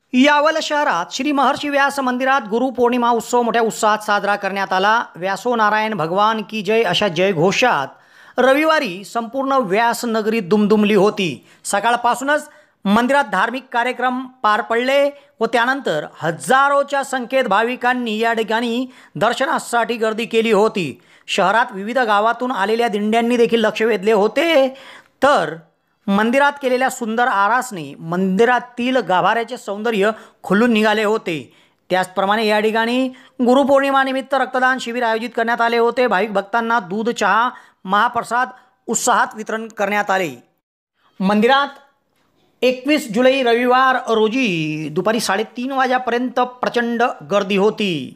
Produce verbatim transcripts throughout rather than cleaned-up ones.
यावल शहरात श्री महर्षी व्यास मंदिरात गुरुपौर्णिमा उत्सव मोठ्या उत्साहात साजरा करण्यात आला। व्यासो नारायण भगवान की जय अशा जयघोषात रविवारी संपूर्ण व्यास नगरी दुमदुमली होती। सकाळपासूनच मंदिरात धार्मिक कार्यक्रम पार पडले व त्यानंतर हजारोच्या संख्येत भाविकांनी या ठिकाणी दर्शनासाठी गर्दी केली होती। शहरात विविध गावातून आलेल्या दिंड्यांनी देखील लक्ष वेधले होते, तर मंदिरात केलेल्या सुंदर आरासने मंदिरातील गाभाऱ्याचे सौंदर्य खुलून निघाले होते। त्याचप्रमाणे या ठिकाणी गुरुपौर्णिमा निमित्त रक्तदान शिबिर आयोजित करण्यात आले होते। भाविक भक्तांना दूध, चहा, महाप्रसाद उत्साहात वितरण करण्यात आले। मंदिरात एकवीस जुलै रविवार रोजी दुपारी साडेतीन वाजेपर्यंत प्रचंड गर्दी होती।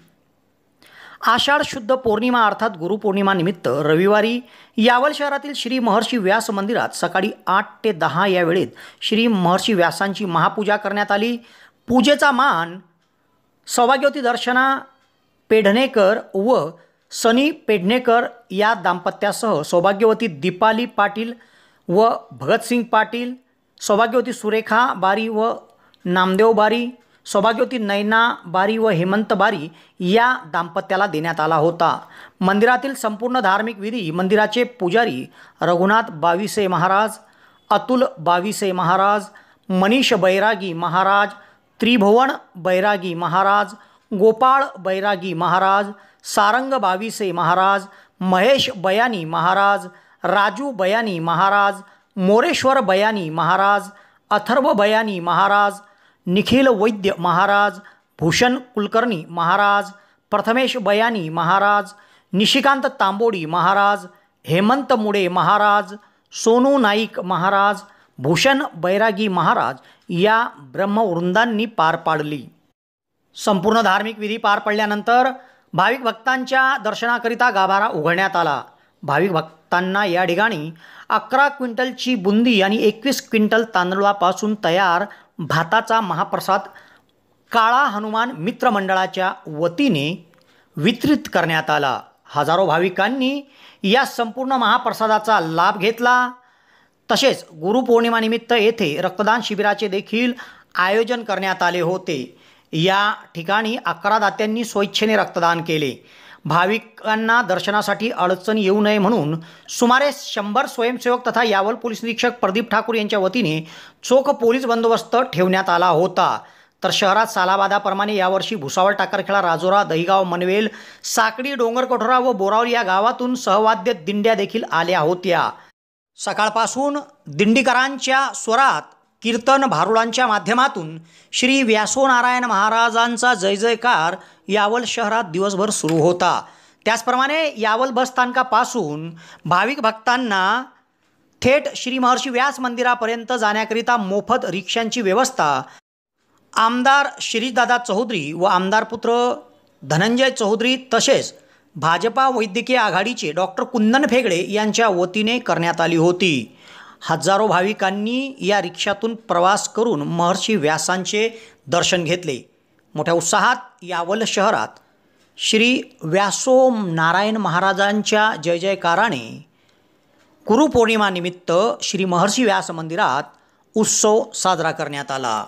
आषाढ शुद्ध पौर्णिमा अर्थात गुरुपौर्णिमा निमित्त रविवारी यावल शहरातील श्री महर्षी व्यास मंदिरात सकाळी आठ ते दहा या वेळेत श्री महर्षी व्यासांची महापूजा करण्यात आली। पूजेचा मान सौभाग्यवती दर्शना पेढणेकर व सनी पेढणेकर या दाम्पत्यासह सौभाग्यवती दीपाली पाटील व भगतसिंग पाटील, सौभाग्यवती सुरेखा बारी व नामदेव बारी, सौभाग्यवती नैना बारी व हेमंत बारी या दाम्पत्याला देण्यात आला होता। मंदिरातील संपूर्ण धार्मिक विधी मंदिराचे पुजारी रघुनाथ बाविसे महाराज, अतुल बाविसे महाराज, मनीष बैरागी महाराज, त्रिभुवन बैरागी महाराज, गोपाळ बैरागी महाराज, सारंग बाविसे महाराज, महेश बयानी महाराज, राजू बयानी महाराज, मोरेश्वर बयानी महाराज, अथर्व बयानी महाराज, निखिल वैद्य महाराज, भूषण कुलकर्णी महाराज, प्रथमेश बयानी महाराज, निशिकांत तांबोडी महाराज, हेमंत मुडे महाराज, सोनू नाईक महाराज, भूषण बैरागी महाराज या ब्रह्मवृंदांनी पार पाडली। संपूर्ण धार्मिक विधी पार पडल्यानंतर भाविक भक्तांच्या दर्शनाकरिता गाभारा उघडण्यात आला। भाविक भक्तांना या ठिकाणी अकरा क्विंटलची बुंदी आणि एकवीस क्विंटल तांदळापासून तयार भाताचा महाप्रसाद काळा हनुमान मित्र मंडळाच्या वतीने वितरित करण्यात आला। हजारो भाविकांनी या संपूर्ण महाप्रसादाचा लाभ घेतला। तसेच गुरुपौर्णिमानिमित्त येथे रक्तदान शिबिराचे देखील आयोजन करण्यात आले होते। या ठिकाणी अकरा दात्यांनी स्वइच्छेने रक्तदान केले। भाविकांना दर्शनासाठी अडचण येऊ नये म्हणून सुमारे शंभर स्वयंसेवक तथा यावल पोलीस निरीक्षक प्रदीप ठाकूर यांच्या वतीने चोख पोलीस बंदोबस्त ठेवण्यात आला होता। तर शहरात सालाबादाप्रमाणे यावर्षी भुसावळ, टाकरखेडा, राजोरा, दहिगाव, मनवेल, साकडी, डोंगरकठोरा व बोरावली या गावातून सहवाद्य दिंड्या देखील आल्या होत्या। सकाळपासून दिंडीकरांच्या स्वरात कीर्तन, भारुडांच्या माध्यमातून श्री व्यासो नारायण महाराजांचा जय जयकार यावल शहरात दिवसभर सुरू होता। त्याचप्रमाणे यावल बस स्थानकापासून भाविक भक्तांना थेट श्री महर्षी व्यास मंदिरापर्यंत जाण्याकरिता मोफत रिक्षांची व्यवस्था आमदार शिरीषदादा चौधरी व आमदार पुत्र धनंजय चौधरी तसेच भाजपा वैद्यकीय आघाडीचे डॉक्टर कुंदन फेगडे यांच्या वतीने करण्यात आली होती। हजारो भाविकांनी या रिक्षातून प्रवास करून महर्षी व्यासांचे दर्शन घेतले। मोठ्या उत्साहात यावल शहरात श्री व्यासो नारायण महाराजांच्या जय जयकाराने गुरुपौर्णिमानिमित्त श्री महर्षी व्यास मंदिरात उत्सव साजरा करण्यात आला।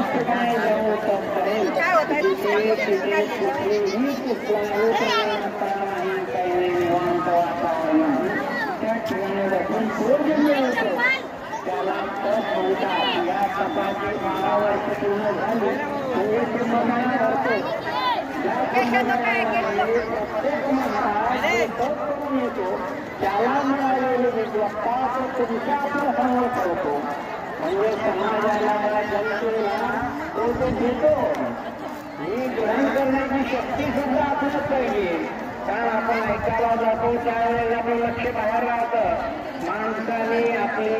त्याला मिळालेली विद्वत्ता तुमच्या आपल्या समोर करतो म्हणजे समाजाला जनतेला तो ते घेतो ही ग्रहण करण्याची शक्ती सुद्धा आपल्याला पाहिजे. कारण आपण ऐकायला जातो त्यावेळेला आपलं लक्ष बाहेर राहतं. माणसाने आपली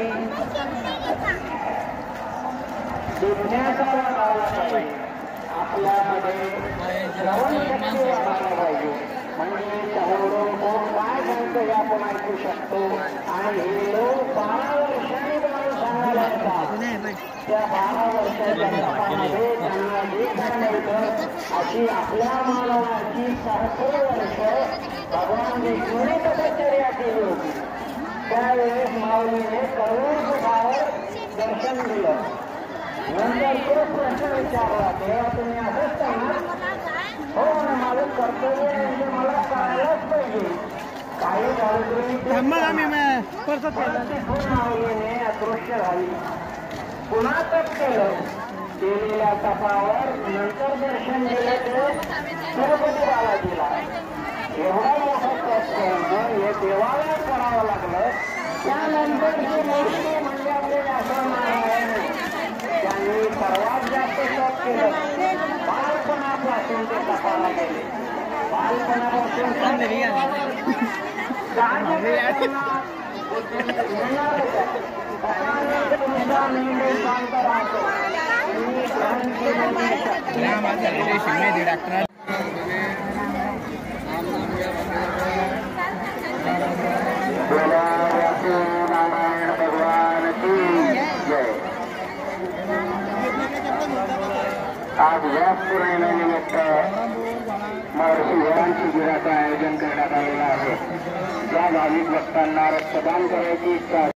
दुनियाचा वाढायला पाहिजे, आपल्यामध्ये श्रवण शक्ती वाढायला पाहिजे. म्हणजे समोरून कोण काय म्हणतो हे आपण ऐकू शकतो. आणि हे लोक बारा वर्षांनी सांगायला येतात. त्या बारा वर्षाच्या तपामध्ये त्यांना जे काय मिळतं अशी आपल्या मानवाची सहस्र वर्ष भगवान विष्णूने तपश्चर्या केली होती. त्यावेळेस माऊलीने करोड सुखावर दर्शन दिलं. नंतर तो प्रश्न विचारला, तेव्हा तुम्ही असंच सांगणार? हो ना, माझं कर्तव्य म्हणजे मला करायलाच पाहिजे. काही झालं माऊलीने अदृश्य झाली. पुन्हा तप केलं. केलेल्या तपावर नंतर दर्शन दिलं ते तिरुपती बालाजीला. एवढा मोठा तप करणं हे देवाला करावं लागलं. त्यानंतर ही मूर्ती म्हणजे आपले व्यासनारायण त्यांनी सर्वात जास्त तप केलं. बालपणापासून ते तपाला गेले. बालपणापासून भगवान की जय. आज व्यास पौर्णिमेनिमित्त महर्षी भगवान शिबिराचं आयोजन करण्यात आलेलं आहे. या भाविक भक्तांना रक्तदान करायची इच्छा